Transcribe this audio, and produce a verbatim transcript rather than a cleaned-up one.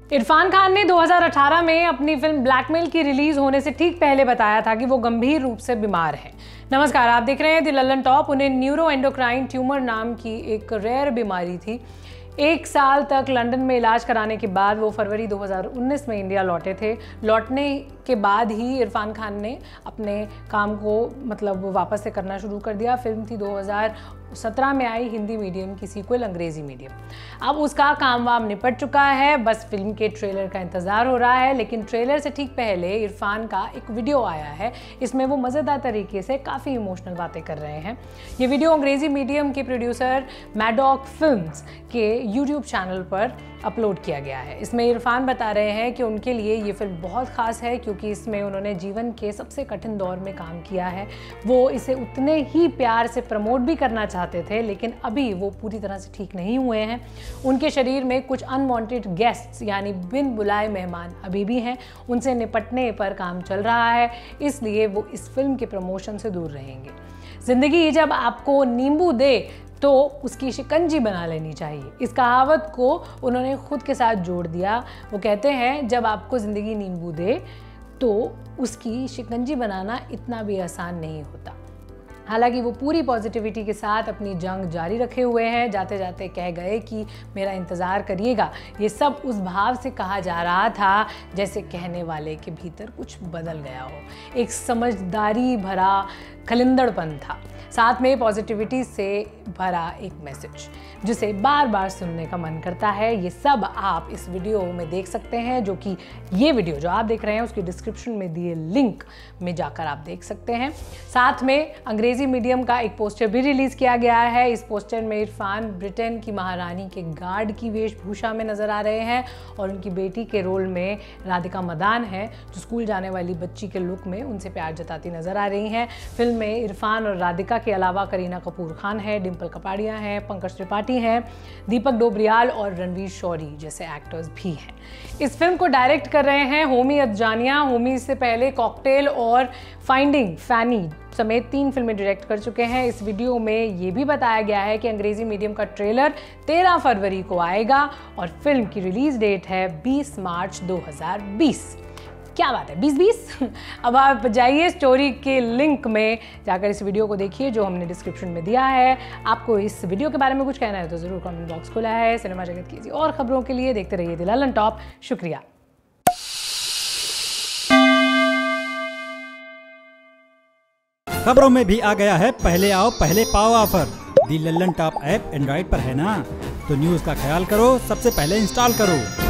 इरफान खान ने दो हज़ार अठारह में अपनी फिल्म ब्लैकमेल की रिलीज होने से ठीक पहले बताया था कि वो गंभीर रूप से बीमार हैं। नमस्कार, आप देख रहे हैं द लल्लनटॉप। उन्हें न्यूरो एंडोक्राइन ट्यूमर नाम की एक रेयर बीमारी थी। एक साल तक लंदन में इलाज कराने के बाद वो फरवरी दो हज़ार उन्नीस में इंडिया लौटे थे। लौटने के बाद ही इरफान खान ने अपने काम को मतलब वापस से करना शुरू कर दिया। फिल्म थी दो हज़ार सत्रह में आई हिंदी मीडियम की सीक्वल अंग्रेजी मीडियम। अब उसका काम वाम निपट चुका है, बस फिल्म के ट्रेलर का इंतज़ार हो रहा है। लेकिन ट्रेलर से ठीक पहले इरफान का एक वीडियो आया है। इसमें वो मज़ेदार तरीके से काफ़ी इमोशनल बातें कर रहे हैं। ये वीडियो अंग्रेजी मीडियम के प्रोड्यूसर मैडॉक फिल्म्स के यूट्यूब चैनल पर अपलोड किया गया है। इसमें इरफान बता रहे हैं कि उनके लिए ये फिल्म बहुत ख़ास है क्योंकि इसमें उन्होंने जीवन के सबसे कठिन दौर में काम किया है। वो इसे उतने ही प्यार से प्रमोट भी करना चाहते थे, लेकिन अभी वो पूरी तरह से ठीक नहीं हुए हैं। उनके शरीर में कुछ अनवांटेड गेस्ट्स यानी बिन बुलाए मेहमान अभी भी हैं। उनसे निपटने पर काम चल रहा है, इसलिए वो इस फिल्म के प्रमोशन से दूर रहेंगे। ज़िंदगी जब आपको नींबू दे तो उसकी शिकंजी बना लेनी चाहिए। इस कहावत को उन्होंने खुद के साथ जोड़ दिया। वो कहते हैं, जब आपको ज़िंदगी नींबू दे तो उसकी शिकंजी बनाना इतना भी आसान नहीं होता। हालांकि वो पूरी पॉजिटिविटी के साथ अपनी जंग जारी रखे हुए हैं। जाते जाते कह गए कि मेरा इंतज़ार करिएगा। ये सब उस भाव से कहा जा रहा था जैसे कहने वाले के भीतर कुछ बदल गया हो। एक समझदारी भरा खलिंदड़पन था, साथ में पॉजिटिविटी से भरा एक मैसेज जिसे बार बार सुनने का मन करता है। ये सब आप इस वीडियो में देख सकते हैं, जो कि ये वीडियो जो आप देख रहे हैं उसकी डिस्क्रिप्शन में दिए लिंक में जाकर आप देख सकते हैं। साथ में अंग्रेजी मीडियम का एक पोस्टर भी रिलीज किया गया है। इस पोस्टर में इरफान ब्रिटेन की महारानी के गार्ड की वेशभूषा में नजर आ रहे हैं और उनकी बेटी के रोल में राधिका मदान है, जो स्कूल जाने वाली बच्ची के लुक में उनसे प्यार जताती नजर आ रही हैं। फिल्म में इरफान और राधिका के अलावा करीना कपूर खान है, डिम्पल कपाडिया हैं, पंकज त्रिपाठी हैं, दीपक डोबरियाल और रणवीर शौरी जैसे एक्टर्स भी हैं। इस फिल्म को डायरेक्ट कर रहे हैं होमी अदजानिया। होमी से पहले कॉकटेल और फाइंडिंग फैनी समेत तीन फिल्में डायरेक्ट कर चुके हैं। इस वीडियो में ये भी बताया गया है कि अंग्रेजी मीडियम का ट्रेलर तेरह फरवरी को आएगा और फिल्म की रिलीज डेट है बीस मार्च दो हज़ार बीस। क्या बात है, बीस बीस। अब आप जाइए स्टोरी के लिंक में जाकर इस वीडियो को देखिए जो हमने डिस्क्रिप्शन में दिया है। आपको इस वीडियो के बारे में कुछ कहना है तो ज़रूर कमेंट बॉक्स खुला है। सिनेमा जगत की और खबरों के लिए देखते रहिए द लल्लनटॉप। शुक्रिया। खबरों में भी आ गया है पहले आओ पहले पाओ offer. The Lallantop app Android पर है ना, तो न्यूज़ का ख्याल करो, सबसे पहले इंस्टॉल करो।